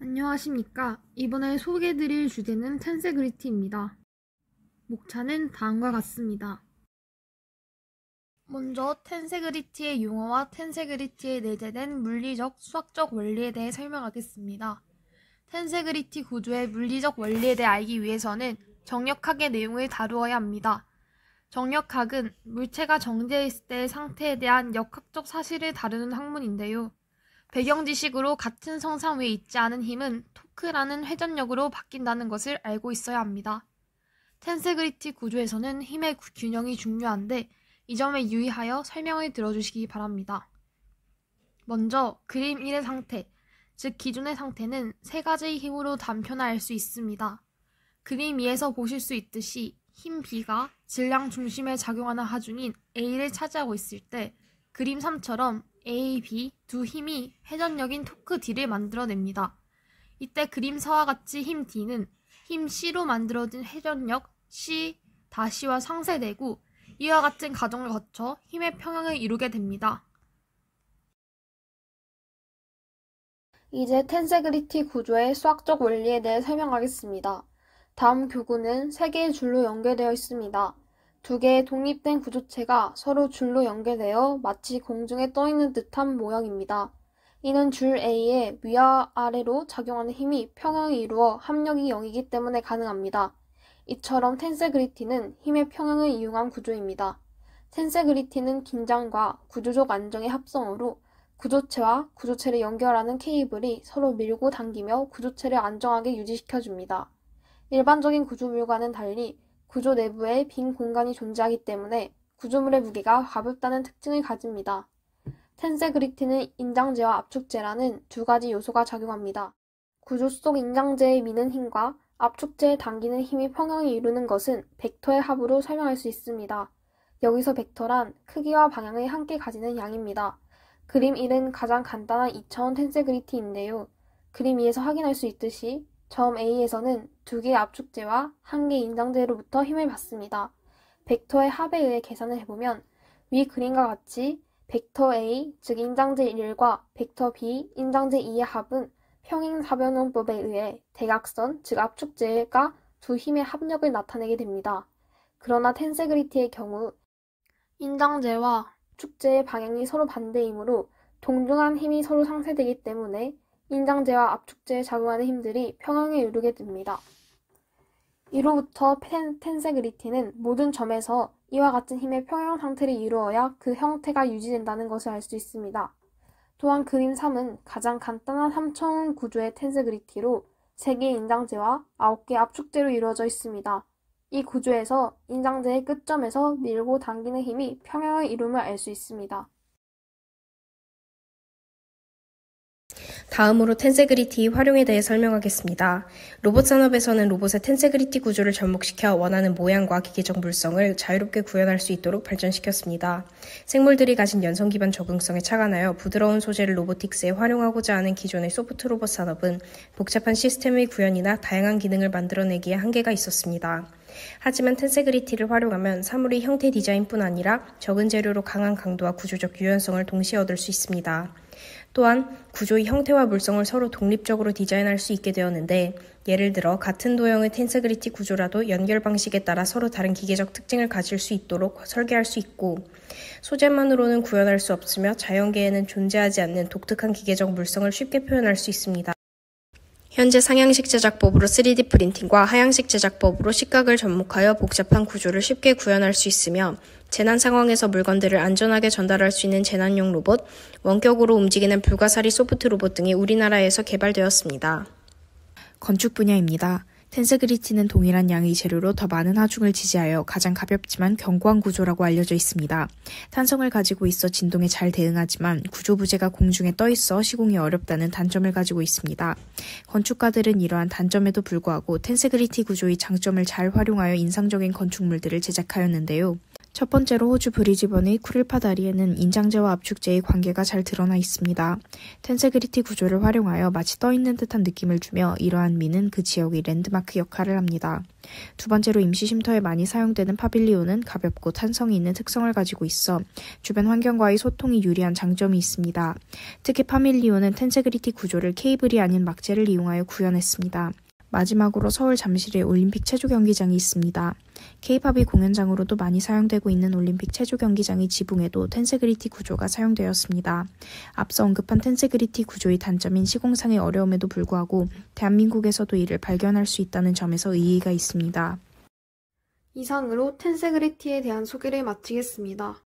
안녕하십니까. 이번에 소개해드릴 주제는 텐세그리티입니다. 목차는 다음과 같습니다. 먼저 텐세그리티의 용어와 텐세그리티에 내재된 물리적, 수학적 원리에 대해 설명하겠습니다. 텐세그리티 구조의 물리적 원리에 대해 알기 위해서는 정력학의 내용을 다루어야 합니다. 정력학은 물체가 정지해 있을 때의 상태에 대한 역학적 사실을 다루는 학문인데요. 배경 지식으로 같은 성상 위에 있지 않은 힘은 토크라는 회전력으로 바뀐다는 것을 알고 있어야 합니다. 텐세그리티 구조에서는 힘의 균형이 중요한데 이 점에 유의하여 설명을 들어주시기 바랍니다. 먼저 그림 1의 상태, 즉 기존의 상태는 세 가지의 힘으로 단편화할 수 있습니다. 그림 2에서 보실 수 있듯이 힘 B가 질량 중심에 작용하는 하중인 A를 차지하고 있을 때 그림 3처럼 A, B 두 힘이 회전력인 토크 D를 만들어냅니다. 이때 그림 4와 같이 힘 D는 힘 C로 만들어진 회전력 C-와 상쇄되고 이와 같은 과정을 거쳐 힘의 평형을 이루게 됩니다. 이제 텐세그리티 구조의 수학적 원리에 대해 설명하겠습니다. 다음 교구는 3개의 줄로 연결되어 있습니다. 2개의 독립된 구조체가 서로 줄로 연결되어 마치 공중에 떠있는 듯한 모양입니다. 이는 줄 A에 위와 아래로 작용하는 힘이 평형을 이루어 합력이 0이기 때문에 가능합니다. 이처럼 텐세그리티는 힘의 평형을 이용한 구조입니다. 텐세그리티는 긴장과 구조적 안정의 합성으로 구조체와 구조체를 연결하는 케이블이 서로 밀고 당기며 구조체를 안정하게 유지시켜줍니다. 일반적인 구조물과는 달리 구조 내부에 빈 공간이 존재하기 때문에 구조물의 무게가 가볍다는 특징을 가집니다. 텐세그리티는 인장제와 압축제라는 2가지 요소가 작용합니다. 구조 속 인장제에 미는 힘과 압축제에 당기는 힘이 평형을 이루는 것은 벡터의 합으로 설명할 수 있습니다. 여기서 벡터란 크기와 방향을 함께 가지는 양입니다. 그림 1은 가장 간단한 2차원 텐세그리티인데요. 그림 2에서 확인할 수 있듯이 점 A에서는 2개의 압축제와 1개의 인장제로부터 힘을 받습니다. 벡터의 합에 의해 계산을 해보면 위 그림과 같이 벡터 A, 즉 인장제 1과 벡터 B, 인장제 2의 합은 평행사변론법에 의해 대각선, 즉 압축제가 두 힘의 합력을 나타내게 됩니다. 그러나 텐세그리티의 경우 인장제와 압축제의 방향이 서로 반대이므로 동등한 힘이 서로 상쇄되기 때문에 인장제와 압축제에 작용하는 힘들이 평형을 이루게 됩니다. 이로부터 텐세그리티는 모든 점에서 이와 같은 힘의 평형 상태를 이루어야 그 형태가 유지된다는 것을 알 수 있습니다. 또한 그림 3은 가장 간단한 3차원 구조의 텐세그리티로 3개의 인장제와 9개의 압축제로 이루어져 있습니다. 이 구조에서 인장제의 끝점에서 밀고 당기는 힘이 평형을 이룸을 알 수 있습니다. 다음으로 텐세그리티의 활용에 대해 설명하겠습니다. 로봇 산업에서는 로봇의 텐세그리티 구조를 접목시켜 원하는 모양과 기계적 물성을 자유롭게 구현할 수 있도록 발전시켰습니다. 생물들이 가진 연성 기반 적응성에 착안하여 부드러운 소재를 로보틱스에 활용하고자 하는 기존의 소프트 로봇 산업은 복잡한 시스템의 구현이나 다양한 기능을 만들어내기에 한계가 있었습니다. 하지만 텐세그리티를 활용하면 사물의 형태 디자인뿐 아니라 적은 재료로 강한 강도와 구조적 유연성을 동시에 얻을 수 있습니다. 또한 구조의 형태와 물성을 서로 독립적으로 디자인할 수 있게 되었는데 예를 들어 같은 도형의 텐세그리티 구조라도 연결 방식에 따라 서로 다른 기계적 특징을 가질 수 있도록 설계할 수 있고 소재만으로는 구현할 수 없으며 자연계에는 존재하지 않는 독특한 기계적 물성을 쉽게 표현할 수 있습니다. 현재 상향식 제작법으로 3D 프린팅과 하향식 제작법으로 식각을 접목하여 복잡한 구조를 쉽게 구현할 수 있으며 재난 상황에서 물건들을 안전하게 전달할 수 있는 재난용 로봇, 원격으로 움직이는 불가사리 소프트 로봇 등이 우리나라에서 개발되었습니다. 건축 분야입니다. 텐세그리티는 동일한 양의 재료로 더 많은 하중을 지지하여 가장 가볍지만 견고한 구조라고 알려져 있습니다. 탄성을 가지고 있어 진동에 잘 대응하지만 구조 부재가 공중에 떠 있어 시공이 어렵다는 단점을 가지고 있습니다. 건축가들은 이러한 단점에도 불구하고 텐세그리티 구조의 장점을 잘 활용하여 인상적인 건축물들을 제작하였는데요. 첫 번째로 호주 브리즈번의 쿠릴파 다리에는 인장제와 압축제의 관계가 잘 드러나 있습니다. 텐세그리티 구조를 활용하여 마치 떠있는 듯한 느낌을 주며 이러한 미는 그 지역의 랜드마크 역할을 합니다. 두 번째로 임시 쉼터에 많이 사용되는 파빌리온은 가볍고 탄성이 있는 특성을 가지고 있어 주변 환경과의 소통이 유리한 장점이 있습니다. 특히 파빌리온은 텐세그리티 구조를 케이블이 아닌 막재를 이용하여 구현했습니다. 마지막으로 서울 잠실에 올림픽 체조 경기장이 있습니다. K-팝이 공연장으로도 많이 사용되고 있는 올림픽 체조 경기장의 지붕에도 텐세그리티 구조가 사용되었습니다. 앞서 언급한 텐세그리티 구조의 단점인 시공상의 어려움에도 불구하고 대한민국에서도 이를 발견할 수 있다는 점에서 의의가 있습니다. 이상으로 텐세그리티에 대한 소개를 마치겠습니다.